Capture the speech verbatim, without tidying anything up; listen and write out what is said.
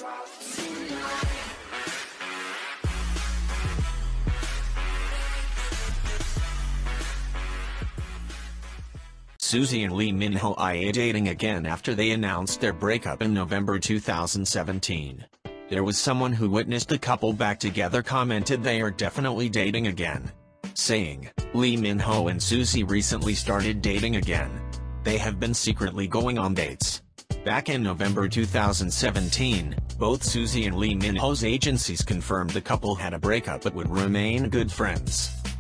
Suzy and Lee Min-ho are dating again after they announced their breakup in November two thousand seventeen. There was someone who witnessed the couple back together commented they are definitely dating again, saying, "Lee Min-ho and Suzy recently started dating again. They have been secretly going on dates." Back in November two thousand seventeen, both Suzy and Lee Min-ho's agencies confirmed the couple had a breakup but would remain good friends.